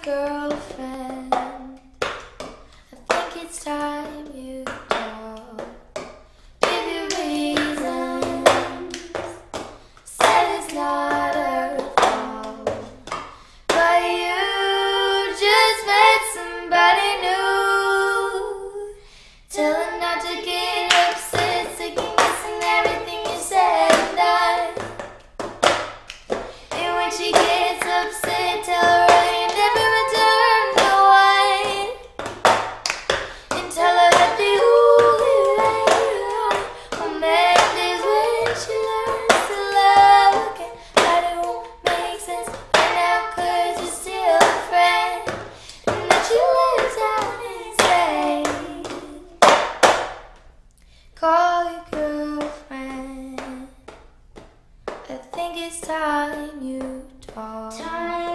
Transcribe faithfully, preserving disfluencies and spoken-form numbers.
girlfriend. I think it's time you talk. Give your reasons. Said it's not her fault, but you just met somebody new. Tell her not to get upset, second guessing everything you said and done. And when she gets upset, tell her I ain't never returned the wine. And tell her that the only way will mend is when she learns to love again. But it won't make sense right now, cause you're still a friend, and that you live down insane. Call your girlfriend. I think it's time you talk. Time